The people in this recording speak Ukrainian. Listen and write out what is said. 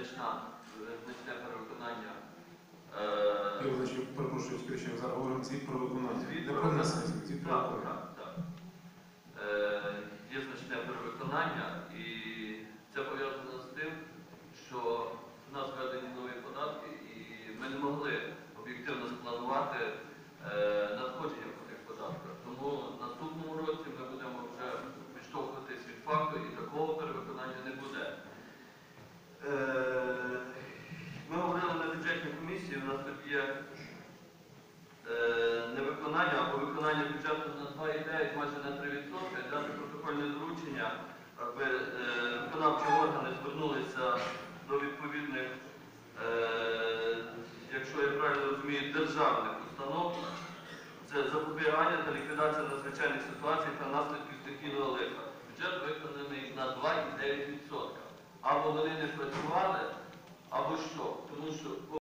незначне перевиконання. Я перепрошую, що зараз говоримо звіт про виконання. Звіт Не про про виконання. внесення, звіт про виконання. Так. Є значне перевиконання, і це пов'язано з тим, що в нас введені нові податки, і ми не могли об'єктивно спланувати надходження по тих податках. Тому в наступному році ми будемо вже відштовхуватись від факту, і такого перевиконання не буде. Ми говорили на бюджетній комісії, у нас тут є невиконання або виконання бюджету на 2,9, майже на 3%, дати протокольне доручення, аби виконавчі органи звернулися до відповідних, якщо я правильно розумію, державних установ. Це запобігання та ліквідація надзвичайних ситуацій та наслідків стихійного лиха. Бюджет виконаний на 2,9%. Або вони не працюють,